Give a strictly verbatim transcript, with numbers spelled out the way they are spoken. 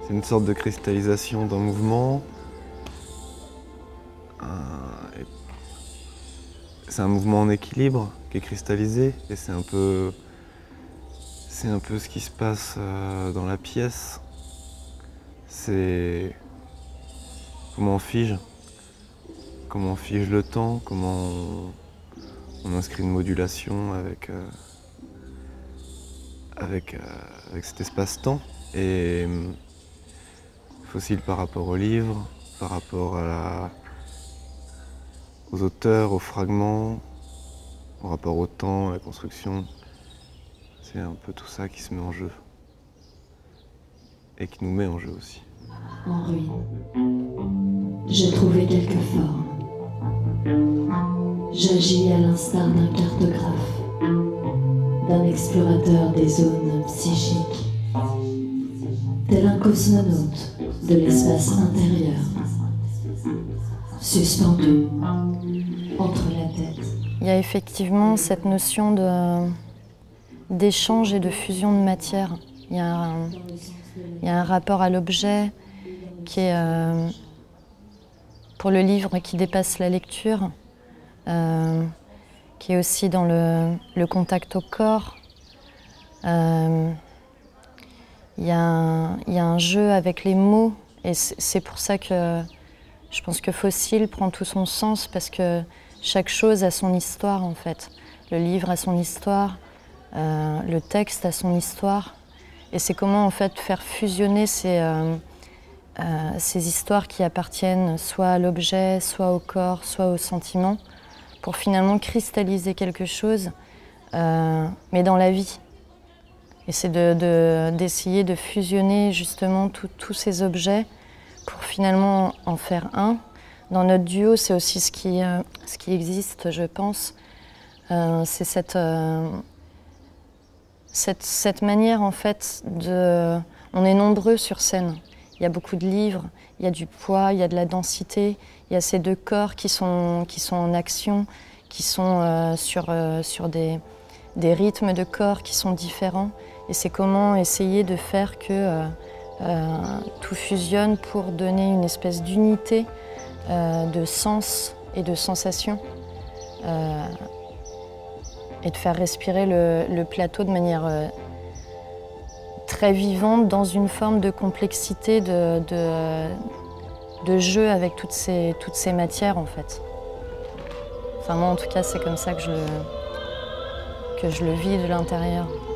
C'est une sorte de cristallisation d'un mouvement. C'est un mouvement en équilibre qui est cristallisé et c'est un peu, c'est un peu ce qui se passe dans la pièce. C'est comment on fige, comment on fige le temps, comment on, on inscrit une modulation avec, euh, avec, euh, avec cet espace-temps. Et Fossile par rapport au livre, par rapport à la, aux auteurs, aux fragments, au rapport au temps, à la construction. C'est un peu tout ça qui se met en jeu. Et qui nous met en jeu aussi. En ruine, j'ai trouvé quelques formes. J'agis à l'instar d'un cartographe, d'un explorateur des zones psychiques, tel un cosmonaute de l'espace intérieur, suspendu entre la tête. Il y a effectivement cette notion de, d'échange et de fusion de matière. Il y a un, il y a un rapport à l'objet qui est, euh, pour le livre, qui dépasse la lecture, euh, qui est aussi dans le, le contact au corps. Euh, il y a un, il y a un jeu avec les mots, et c'est pour ça que je pense que Fossile prend tout son sens, parce que chaque chose a son histoire, en fait. Le livre a son histoire, euh, le texte a son histoire. Et c'est comment, en fait, faire fusionner ces, euh, euh, ces histoires qui appartiennent soit à l'objet, soit au corps, soit au sentiment, pour finalement cristalliser quelque chose, euh, mais dans la vie. Et c'est de, de, d'essayer de fusionner justement tous ces objets pour finalement en faire un. Dans notre duo, c'est aussi ce qui, euh, ce qui existe, je pense. Euh, c'est cette, euh, cette, cette manière, en fait, de... On est nombreux sur scène. Il y a beaucoup de livres, il y a du poids, il y a de la densité. Il y a ces deux corps qui sont, qui sont en action, qui sont euh, sur, euh, sur des, des rythmes de corps qui sont différents. Et c'est comment essayer de faire que euh, euh, tout fusionne pour donner une espèce d'unité euh, de sens et de sensation. Euh, et de faire respirer le, le plateau de manière euh, très vivante, dans une forme de complexité, de, de, de jeu avec toutes ces, toutes ces matières, en fait. Enfin, moi, en tout cas, c'est comme ça que je, que je le vis de l'intérieur.